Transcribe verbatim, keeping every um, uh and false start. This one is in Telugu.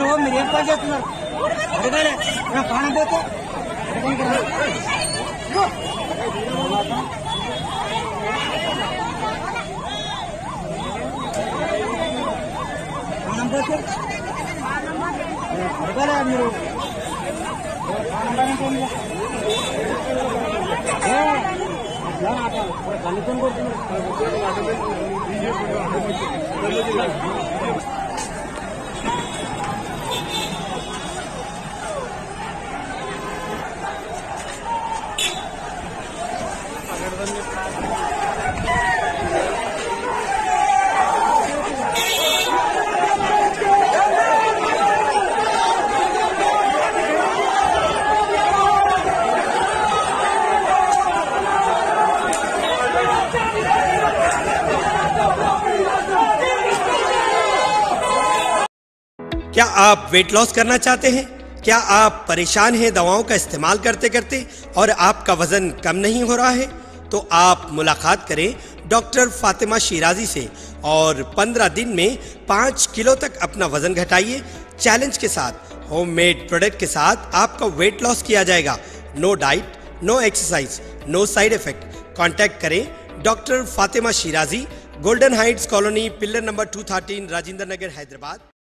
మీరు ఏం పని చేస్తున్నారు అడగాలి నా ప్రాణం పోతే ప్రాణం పోతే అడగాలి మీరు కలుపుకొని కొడుతున్నారు. क्या आप वेट लॉस करना चाहते हैं? क्या आप परेशान हैं दवाओं का इस्तेमाल करते करते और आपका वजन कम नहीं हो रहा है? तो आप मुलाकात करें डॉक्टर फातिमा शिराजी से और पंद्रह दिन में पाँच किलो तक अपना वजन घटाइए। चैलेंज के साथ, होममेड प्रोडक्ट के साथ आपका वेट लॉस किया जाएगा। No diet, no exercise, no side effect. Contact करें doctor Fatima Shirazi, Golden Heights Colony, pillar number दो सौ तेरह, राजेंद्र नगर, हैदराबाद।